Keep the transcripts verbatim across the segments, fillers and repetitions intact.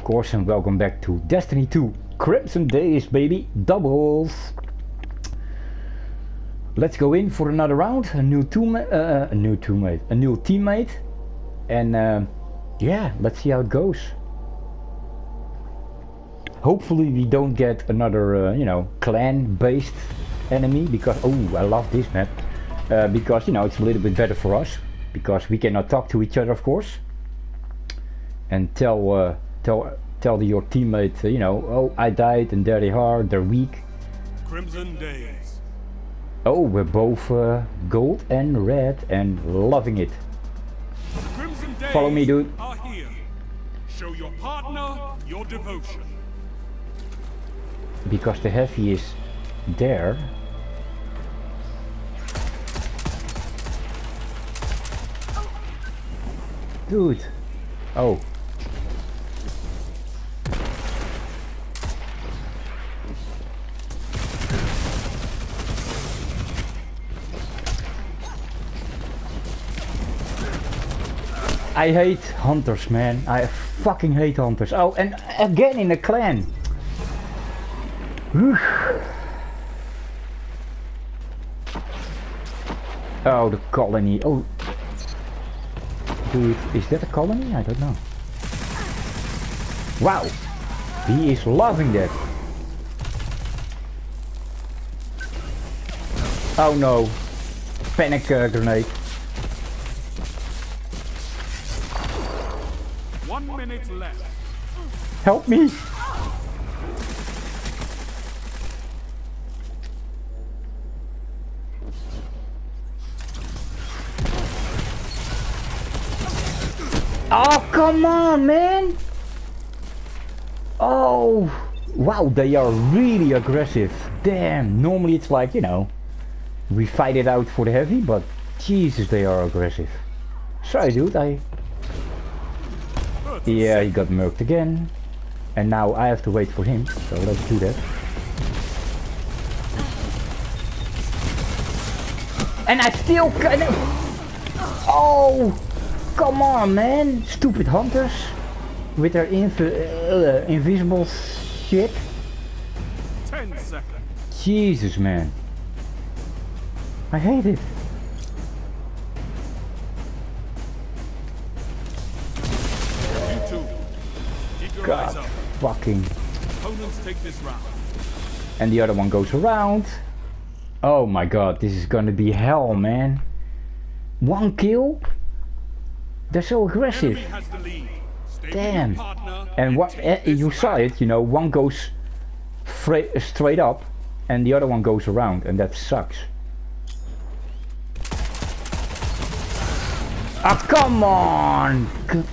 Of course, and welcome back to Destiny two Crimson Days, baby, doubles. Let's go in for another round. A new teammate, uh, a new teammate, a new teammate, and uh, yeah, let's see how it goes. Hopefully, we don't get another, uh, you know, clan-based enemy, because oh, I love this map, uh, because you know it's a little bit better for us because we cannot talk to each other, of course, and tell. Uh, Tell, tell your teammate, uh, you know, oh, I died and there they are, they're weak. Crimson Days. Oh, we're both uh, gold and red and loving it. Crimson Days Follow me, dude. Are here. Show your partner your devotion. Because the heavy is there. Dude. Oh. I hate hunters, man. I fucking hate hunters. Oh, and again in a clan. Whew. Oh, the colony. Oh, dude, is that a colony? I don't know. Wow, he is loving that. Oh no, panic uh, grenade. One minute left. Help me! Oh, come on, man! Oh, wow, they are really aggressive. Damn, normally it's like, you know, we fight it out for the heavy, but Jesus, they are aggressive. Sorry, dude, I... Yeah, he got murked again. And now I have to wait for him, so let's do that. And I still kind of... Oh! Come on, man! Stupid hunters! With their inv uh, invisible shit. Ten seconds. Jesus, man. I hate it. God, fucking. Opponents take this round. And the other one goes around. Oh my god, this is gonna be hell, man. One kill? They're so aggressive. Enemy has the lead. Stay Damn. partner And what uh, you saw it, you know, one goes straight up and the other one goes around, and that sucks. Ah, come on!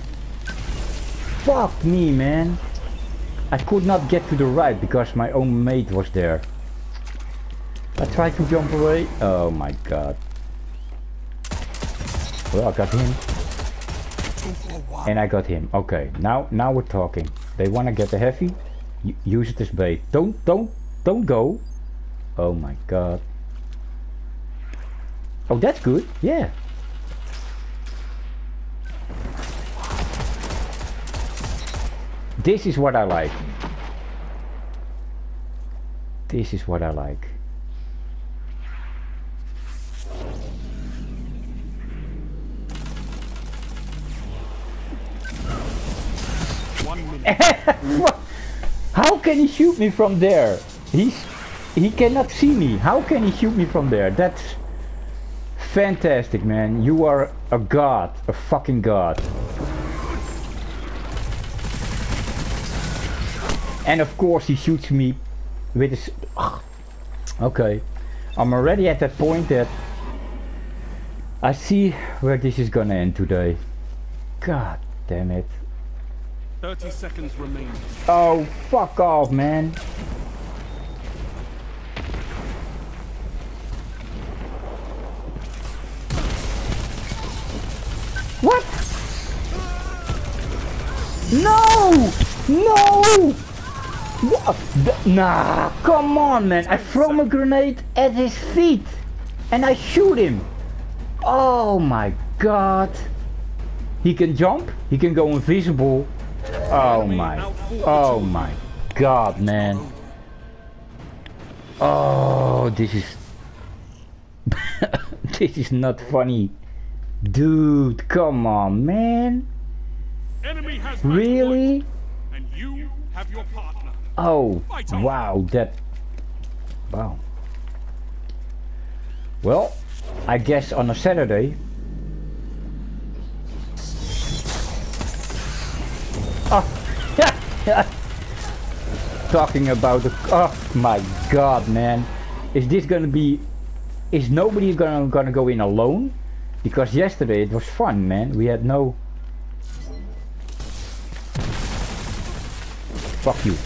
Fuck me, man. I could not get to the right because my own mate was there. I tried to jump away. Oh my god. Well, I got him. And I got him. Okay, now now we're talking. They want to get the heavy. U use it as bait. Don't, don't, don't go. Oh my god. Oh, that's good. Yeah. This is what I like. This is what I like. One minute. How can he shoot me from there? He's he cannot see me. How can he shoot me from there? That's fantastic, man. You are a god, a fucking god. And of course he shoots me with his... Ugh. Okay, I'm already at that point that I see where this is gonna end today. God damn it. Thirty seconds remaining. Oh, fuck off, man. What? No! No! What? The, nah, come on, man. I throw a grenade at his feet and I shoot him. Oh my god. He can jump, he can go invisible, Oh my, oh my god, man. Oh, this is... this is not funny. Dude, come on, man. Enemy has Really? and you have your partner. Oh, wow, that... Wow. Well, I guess on a Saturday... Oh, talking about the... Oh my god, man. Is this gonna be... Is nobody gonna, gonna go in alone? Because yesterday it was fun, man. We had no... Fuck you.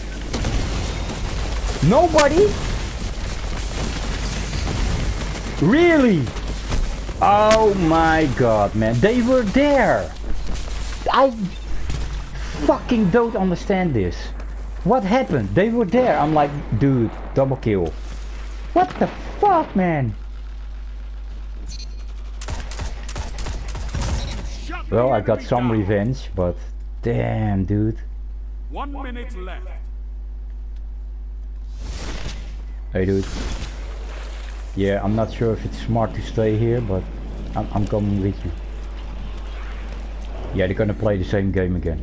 Nobody? Really? Oh my god, man. They were there. I fucking don't understand this. What happened? They were there. I'm like, dude, double kill. What the fuck, man? Well, I got some revenge, but damn, dude. One minute left. Hey, dude. Yeah, I'm not sure if it's smart to stay here, but I'm, I'm coming with you. Yeah, they're gonna play the same game again.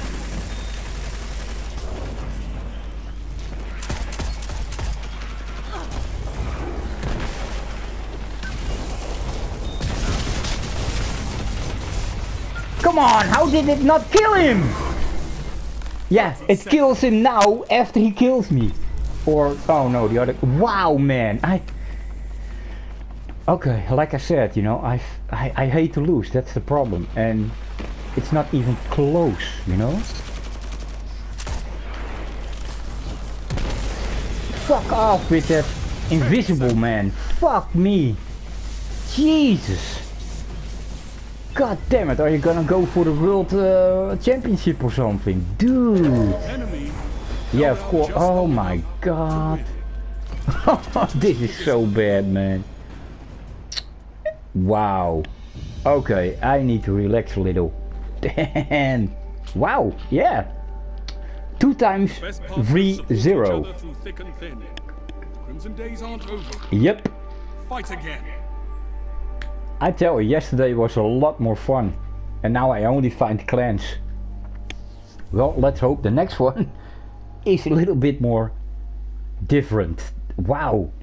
Come on, how did it not kill him? Yeah, it kills him now after he kills me. Or, oh no, the other... Wow, man, I... Okay, like I said, you know, I, I, I hate to lose, that's the problem. And it's not even close, you know? Fuck off with that invisible man. Fuck me. Jesus. God damn it, are you gonna go for the world uh, championship or something? Dude. Enemy. Yeah, of course. Oh my god. This is so bad, man. Wow. Okay, I need to relax a little. Damn. Wow, yeah. Two times three zero. Crimson days aren't over. Yep. Fight again. I tell you, yesterday was a lot more fun. And now I only find clans. Well, let's hope the next one is a little bit more different. Wow.